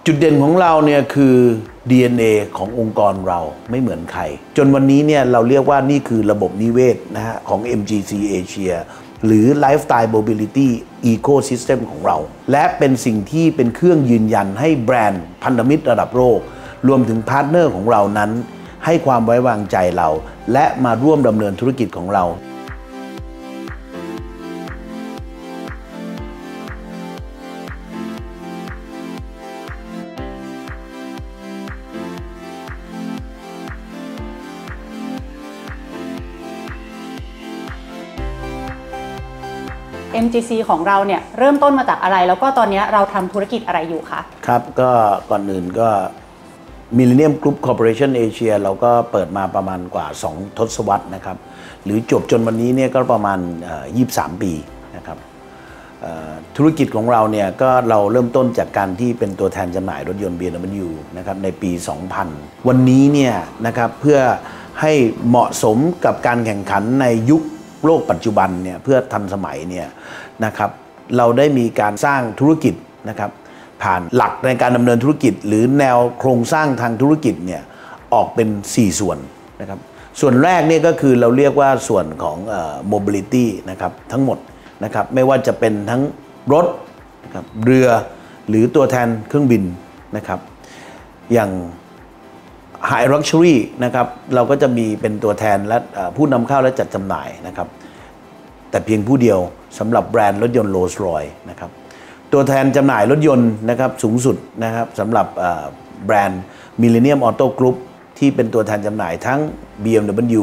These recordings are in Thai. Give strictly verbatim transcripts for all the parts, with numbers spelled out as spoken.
จุดเด่นของเราเนี่ยคือ ดี เอ็น เอ ขององค์กรเราไม่เหมือนใครจนวันนี้เนี่ยเราเรียกว่านี่คือระบบนิเวศนะฮะของ เอ็ม จี ซี Asia หรือ Lifestyle Mobility Ecosystem ของเราและเป็นสิ่งที่เป็นเครื่องยืนยันให้แบรนด์พันธมิตรระดับโลกรวมถึงพาร์ทเนอร์ของเรานั้นให้ความไว้วางใจเราและมาร่วมดำเนินธุรกิจของเราเอ็ม จี ซี ของเราเนี่ยเริ่มต้นมาจากอะไรแล้วก็ตอนนี้เราทำธุรกิจอะไรอยู่คะครับก็ก่อนอื่นก็ Millennium Group Corporation Asia เราก็เปิดมาประมาณกว่าสองทศวรรษนะครับหรือจบจนวันนี้เนี่ยก็ประมาณยี่สิบสามปีนะครับธุรกิจของเราเนี่ยก็เราเริ่มต้นจากการที่เป็นตัวแทนจำหน่ายรถยนต์ บี เอ็ม ดับเบิลยู นะครับในปี สองพัน วันนี้เนี่ยนะครับเพื่อให้เหมาะสมกับการแข่งขันในยุคโลกปัจจุบันเนี่ยเพื่อทันสมัยเนี่ยนะครับเราได้มีการสร้างธุรกิจนะครับผ่านหลักในการดำเนินธุรกิจหรือแนวโครงสร้างทางธุรกิจเนี่ยออกเป็นสี่ส่วนนะครับส่วนแรกเนี่ยก็คือเราเรียกว่าส่วนของเอ่อ mobility นะครับทั้งหมดนะครับไม่ว่าจะเป็นทั้งรถนะครับเรือหรือตัวแทนเครื่องบินนะครับอย่างHigh Luxury นะครับเราก็จะมีเป็นตัวแทนและผู้นำเข้าและจัดจำหน่ายนะครับแต่เพียงผู้เดียวสำหรับแบรนด์รถยนต์ Rolls-Royce นะครับตัวแทนจำหน่ายรถยนต์นะครับสูงสุดนะครับสำหรับแบรนด์ Millennium Auto Group ที่เป็นตัวแทนจำหน่ายทั้ง บี เอ็ม ดับเบิลยู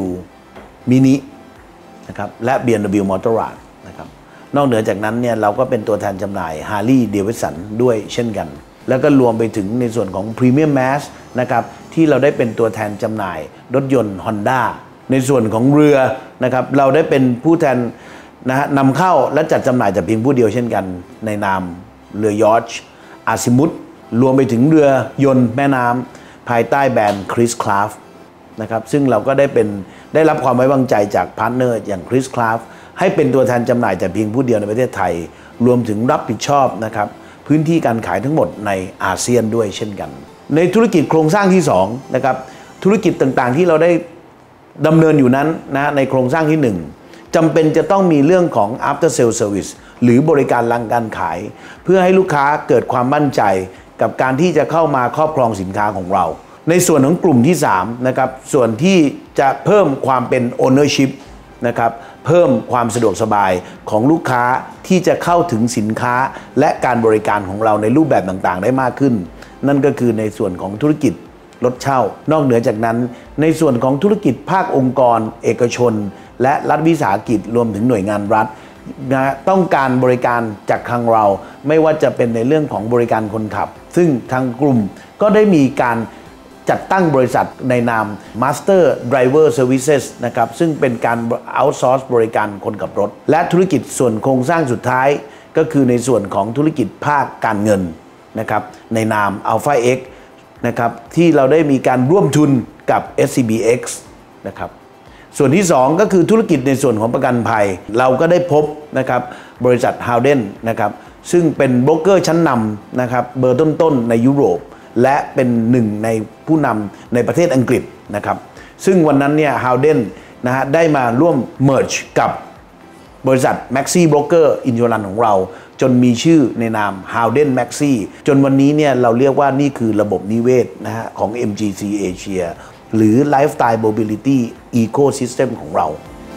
Mini นะครับและ บี เอ็ม ดับเบิลยู Motorrad นะครับนอกเหนือจากนั้นเนี่ยเราก็เป็นตัวแทนจำหน่าย Harley Davidson ด้วยเช่นกันแล้วก็รวมไปถึงในส่วนของ Premium Mass นะครับที่เราได้เป็นตัวแทนจำหน่ายรถยนต์ Honda ในส่วนของเรือนะครับเราได้เป็นผู้แทนนะฮะนำเข้าและจัดจำหน่ายแต่เพียงผู้เดียวเช่นกันในนามเรือยอชอาซิมุตรวมไปถึงเรือยนต์แม่น้ำภายใต้แบรนด์คริสคลาฟนะครับซึ่งเราก็ได้เป็นได้รับความไว้วางใจจากพาร์ทเนอร์อย่างคริสคลาฟให้เป็นตัวแทนจำหน่ายแต่เพียงผู้เดียวในประเทศไทยรวมถึงรับผิดชอบนะครับพื้นที่การขายทั้งหมดในอาเซียนด้วยเช่นกันในธุรกิจโครงสร้างที่สองนะครับธุรกิจต่างๆที่เราได้ดำเนินอยู่นั้นนะในโครงสร้างที่หนึ่งจำเป็นจะต้องมีเรื่องของ after sale service หรือบริการหลังการขายเพื่อให้ลูกค้าเกิดความมั่นใจกับการที่จะเข้ามาครอบครองสินค้าของเราในส่วนของกลุ่มที่สามนะครับส่วนที่จะเพิ่มความเป็น ownership นะครับเพิ่มความสะดวกสบายของลูกค้าที่จะเข้าถึงสินค้าและการบริการของเราในรูปแบบต่างๆได้มากขึ้นนั่นก็คือในส่วนของธุรกิจรถเช่านอกเหนือจากนั้นในส่วนของธุรกิจภาคองค์กรเอกชนและรัฐวิสาหกิจรวมถึงหน่วยงานรัฐนะต้องการบริการจากทางเราไม่ว่าจะเป็นในเรื่องของบริการคนขับซึ่งทางกลุ่มก็ได้มีการจัดตั้งบริษัทในนาม Master Driver Services นะครับซึ่งเป็นการ outsource บริการคนขับรถและธุรกิจส่วนโครงสร้างสุดท้ายก็คือในส่วนของธุรกิจภาคการเงินนะครับในนาม Alpha X นะครับที่เราได้มีการร่วมทุนกับ เอส ซี บี เอ็กซ์ นะครับส่วนที่สองก็คือธุรกิจในส่วนของประกันภัยเราก็ได้พบนะครับบริษัท Howden นะครับซึ่งเป็นโบรกเกอร์ชั้นนำนะครับเบอร์ต้นๆในยุโรปและเป็นหนึ่งในผู้นำในประเทศอังกฤษนะครับซึ่งวันนั้นเนี่ย Howden นะฮะได้มาร่วม merge กับบริษัท Maxi Broker Insurance ของเราจนมีชื่อในนาม Howden Maxi จนวันนี้เนี่ยเราเรียกว่านี่คือระบบนิเวศนะฮะของ เอ็ม จี ซี Asia หรือ Lifestyle Mobility Ecosystem ของเรา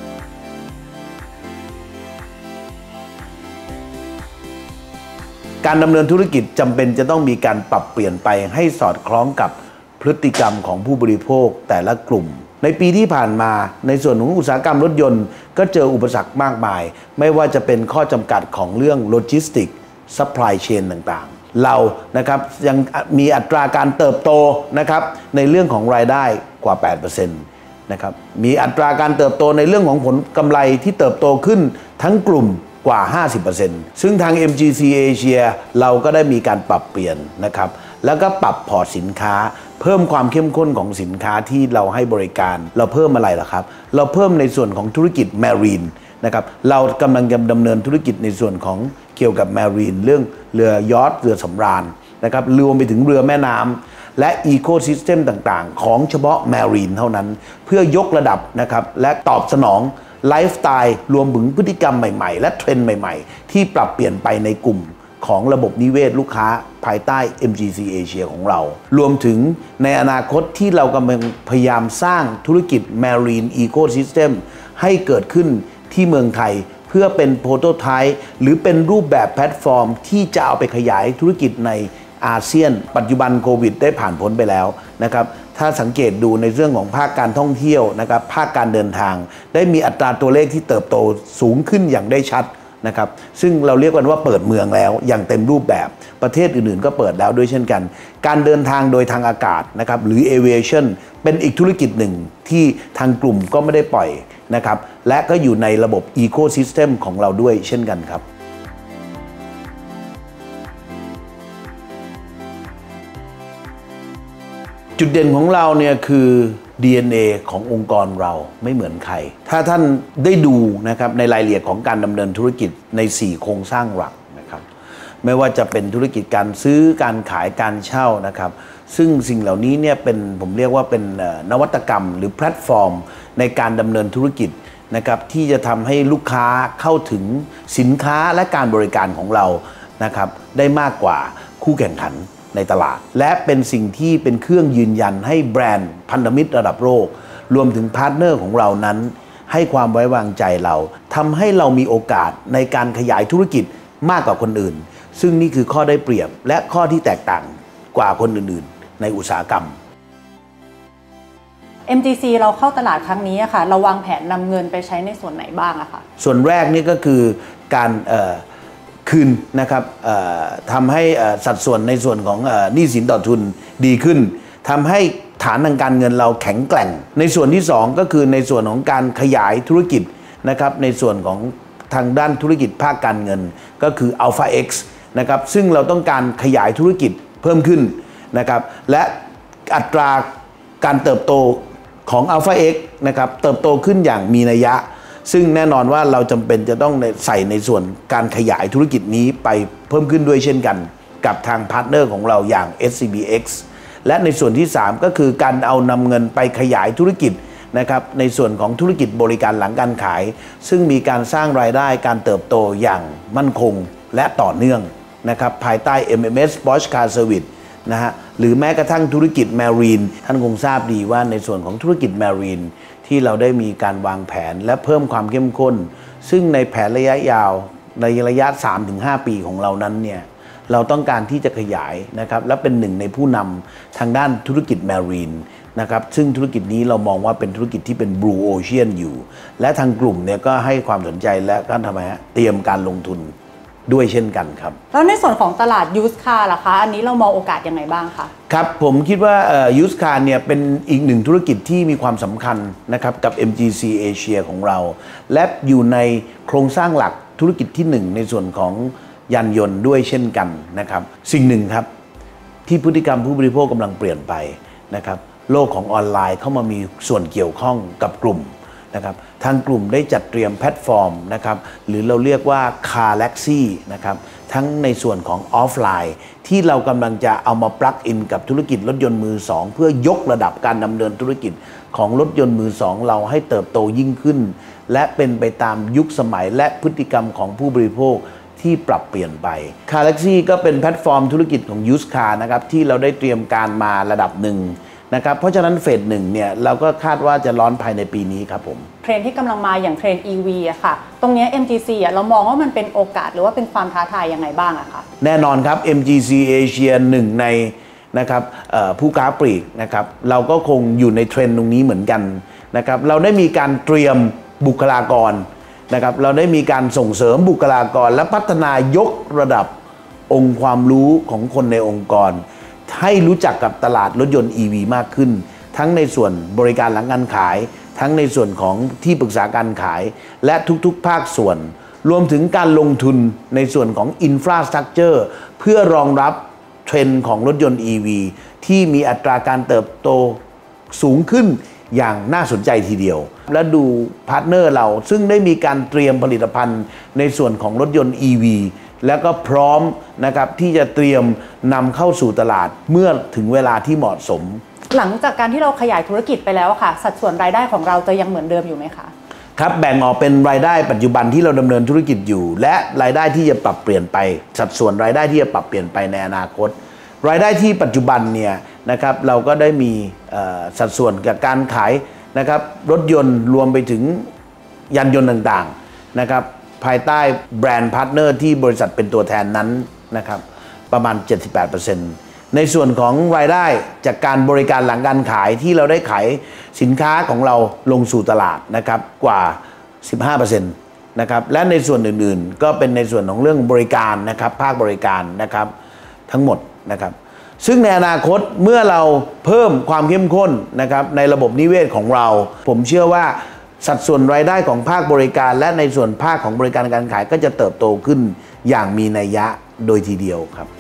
การดำเนินธุรกิจจำเป็นจะต้องมีการปรับเปลี่ยนไปให้สอดคล้องกับพฤติกรรมของผู้บริโภคแต่ละกลุ่มในปีที่ผ่านมาในส่วนของอุตสาหกรรมรถยนต์ก็เจออุปสรรคมากมายไม่ว่าจะเป็นข้อจำกัดของเรื่องโลจิสติกซัพพลายเชนต่างๆเรานะครับยังมีอัตราการเติบโตนะครับในเรื่องของรายได้กว่า แปดเปอร์เซ็นต์ นะครับมีอัตราการเติบโตในเรื่องของผลกำไรที่เติบโตขึ้นทั้งกลุ่มกว่า ห้าสิบเปอร์เซ็นต์ ซึ่งทาง เอ็ม จี ซี Asia เราก็ได้มีการปรับเปลี่ยนนะครับแล้วก็ปรับพอร์ตสินค้าเพิ่มความเข้มข้นของสินค้าที่เราให้บริการเราเพิ่มอะไรล่ะครับเราเพิ่มในส่วนของธุรกิจ Marine นะครับเรากำลังจะดำเนินธุรกิจในส่วนของเกี่ยวกับ Marine เรื่องเรือยอชต์เรือสำราญนะครับรวมไปถึงเรือแม่น้ำและอีโคซิสเต็มต่างๆของเฉพาะ Marine เท่านั้นเพื่อยกระดับนะครับและตอบสนองไลฟ์สไตล์รวมถึงพฤติกรรมใหม่ๆและเทรนด์ใหม่ๆที่ปรับเปลี่ยนไปในกลุ่มของระบบนิเวศลูกค้าภายใต้ เอ็ม จี ซี Asia ของเรารวมถึงในอนาคตที่เรากำลังพยายามสร้างธุรกิจ Marine Ecosystem ให้เกิดขึ้นที่เมืองไทยเพื่อเป็นโปรโตไทป์หรือเป็นรูปแบบแพลตฟอร์มที่จะเอาไปขยายธุรกิจในอาเซียนปัจจุบันโควิดได้ผ่านพ้นไปแล้วนะครับถ้าสังเกตดูในเรื่องของภาคการท่องเที่ยวนะครับภาคการเดินทางได้มีอัตราตัวเลขที่เติบโตสูงขึ้นอย่างได้ชัดนะครับซึ่งเราเรียกกันว่าเปิดเมืองแล้วอย่างเต็มรูปแบบประเทศอื่นๆก็เปิดแล้วด้วยเช่นกันการเดินทางโดยทางอากาศนะครับหรือ Aviation เป็นอีกธุรกิจหนึ่งที่ทางกลุ่มก็ไม่ได้ปล่อยนะครับและก็อยู่ในระบบ Ecosystem ของเราด้วยเช่นกันครับจุดเด่นของเราเนี่ยคือ ดี เอ็น เอ ขององค์กรเราไม่เหมือนใครถ้าท่านได้ดูนะครับในรายละเอียดของการดำเนินธุรกิจในสี่โครงสร้างหลักนะครับไม่ว่าจะเป็นธุรกิจการซื้อการขายการเช่านะครับซึ่งสิ่งเหล่านี้เนี่ยเป็นผมเรียกว่าเป็นนวัตกรรมหรือแพลตฟอร์มในการดำเนินธุรกิจนะครับที่จะทำให้ลูกค้าเข้าถึงสินค้าและการบริการของเรานะครับได้มากกว่าคู่แข่งขันในตลาดและเป็นสิ่งที่เป็นเครื่องยืนยันให้แบรนด์พันธมิตรระดับโลกรวมถึงพาร์ทเนอร์ของเรานั้นให้ความไว้วางใจเราทำให้เรามีโอกาสในการขยายธุรกิจมากกว่าคนอื่นซึ่งนี่คือข้อได้เปรียบและข้อที่แตกต่างกว่าคนอื่นๆในอุตสาหกรรมเอ็ม จี ซี เราเข้าตลาดครั้งนี้ค่ะเราวางแผนนำเงินไปใช้ในส่วนไหนบ้างอะคะส่วนแรกนี่ก็คือการคืนนะครับทำให้สัดส่วนในส่วนของหนี้สินต่อทุนดีขึ้นทำให้ฐานทางการเงินเราแข็งแกร่งในส่วนที่สองก็คือในส่วนของการขยายธุรกิจนะครับในส่วนของทางด้านธุรกิจภาคการเงินก็คือ Alpha X นะครับซึ่งเราต้องการขยายธุรกิจเพิ่มขึ้นนะครับและอัตราการเติบโตของ Alpha X นะครับเติบโตขึ้นอย่างมีนัยยะซึ่งแน่นอนว่าเราจำเป็นจะต้องใส่ในส่วนการขยายธุรกิจนี้ไปเพิ่มขึ้นด้วยเช่นกันกับทางพาร์ทเนอร์ของเราอย่าง เอส ซี บี เอ็กซ์ และในส่วนที่สามก็คือการเอานำเงินไปขยายธุรกิจนะครับในส่วนของธุรกิจบริการหลังการขายซึ่งมีการสร้างรายได้การเติบโตอย่างมั่นคงและต่อเนื่องนะครับภายใต้ เอ็ม เอ็ม เอส Porsche Car Service นะฮะหรือแม้กระทั่งธุรกิจ Marine ท่านคงทราบดีว่าในส่วนของธุรกิจ Marineที่เราได้มีการวางแผนและเพิ่มความเข้มข้นซึ่งในแผนระยะยาวในระยะ สามถึงห้า ปีของเรานั้นเนี่ยเราต้องการที่จะขยายนะครับและเป็นหนึ่งในผู้นำทางด้านธุรกิจ Marine นะครับซึ่งธุรกิจนี้เรามองว่าเป็นธุรกิจที่เป็น Blue Ocean อยู่และทางกลุ่มเนี่ยก็ให้ความสนใจและก็ทำไมฮะเตรียมการลงทุนด้วยเช่นกันครับแล้วในส่วนของตลาดยูสคาร์ล่ะคะอันนี้เรามองโอกาสยังไงบ้างคะครับผมคิดว่ายูสคาร์เนี่ยเป็นอีกหนึ่งธุรกิจที่มีความสำคัญนะครับกับ เอ็ม จี ซี Asia ของเราและอยู่ในโครงสร้างหลักธุรกิจที่หนึ่งในส่วนของยานยนต์ด้วยเช่นกันนะครับสิ่งหนึ่งครับที่พฤติกรรมผู้บริโภคกำลังเปลี่ยนไปนะครับโลกของออนไลน์เข้ามามีส่วนเกี่ยวข้องกับกลุ่มนะครับทางกลุ่มได้จัดเตรียมแพลตฟอร์มนะครับหรือเราเรียกว่า Carlaxy นะครับทั้งในส่วนของออฟไลน์ที่เรากำลังจะเอามาปลั๊กอินกับธุรกิจรถยนต์มือสองเพื่อยกระดับการดำเนินธุรกิจของรถยนต์มือสองเราให้เติบโตยิ่งขึ้นและเป็นไปตามยุคสมัยและพฤติกรรมของผู้บริโภคที่ปรับเปลี่ยนไป Carlaxy ก็เป็นแพลตฟอร์มธุรกิจของ Used Car นะครับที่เราได้เตรียมการมาระดับหนึ่งนะครับเพราะฉะนั้นเฟสหนึ่งเนี่ยเราก็คาดว่าจะร้อนภายในปีนี้ครับผมเทรนที่กำลังมาอย่างเทรน อี วี อะค่ะตรงนี้ เอ็ม จี ซี อะเรามองว่ามันเป็นโอกาสหรือว่าเป็นความท้าทายยังไงบ้างอะคะแน่นอนครับ เอ็ม จี ซี Asia หนึ่งในนะครับผู้ค้าปลีกนะครับเราก็คงอยู่ในเทรนตรงนี้เหมือนกันนะครับเราได้มีการเตรียมบุคลากรนะครับเราได้มีการส่งเสริมบุคลากรและพัฒนายกระดับองค์ความรู้ของคนในองค์กรให้รู้จักกับตลาดรถยนต์ อี วี มากขึ้นทั้งในส่วนบริการหลังการขายทั้งในส่วนของที่ปรึกษาการขายและทุกๆภาคส่วนรวมถึงการลงทุนในส่วนของ Infrastructure เพื่อรองรับเทรนด์ของรถยนต์ อี วี ที่มีอัตราการเติบโตสูงขึ้นอย่างน่าสนใจทีเดียวและดูพาร์ทเนอร์เราซึ่งได้มีการเตรียมผลิตภัณฑ์ในส่วนของรถยนต์ อี วีแล้วก็พร้อมนะครับที่จะเตรียมนำเข้าสู่ตลาดเมื่อถึงเวลาที่เหมาะสมหลังจากการที่เราขยายธุรกิจไปแล้วค่ะสัดส่วนรายได้ของเราจะยังเหมือนเดิมอยู่ไหมคะครับแบ่งออกเป็นรายได้ปัจจุบันที่เราดำเนินธุรกิจอยู่และรายได้ที่จะปรับเปลี่ยนไปสัดส่วนรายได้ที่จะปรับเปลี่ยนไปในอนาคตรายได้ที่ปัจจุบันเนี่ยนะครับเราก็ได้มีสัดส่วนกับการขายนะครับรถยนต์รวมไปถึงยานยนต์ต่างๆนะครับภายใต้แบรนด์พาร์ทเนอร์ที่บริษัทเป็นตัวแทนนั้นนะครับประมาณ เจ็ดสิบแปดเปอร์เซ็นต์ ในส่วนของรายได้จากการบริการหลังการขายที่เราได้ขายสินค้าของเราลงสู่ตลาดนะครับกว่า สิบห้าเปอร์เซ็นต์ นะครับและในส่วนอื่นๆก็เป็นในส่วนของเรื่องบริการนะครับภาคบริการนะครับทั้งหมดนะครับซึ่งในอนาคตเมื่อเราเพิ่มความเข้มข้นนะครับในระบบนิเวศของเราผมเชื่อว่าสัดส่วนรายได้ของภาคบริการและในส่วนภาคของบริการการขายก็จะเติบโตขึ้นอย่างมีนัยยะโดยทีเดียวครับ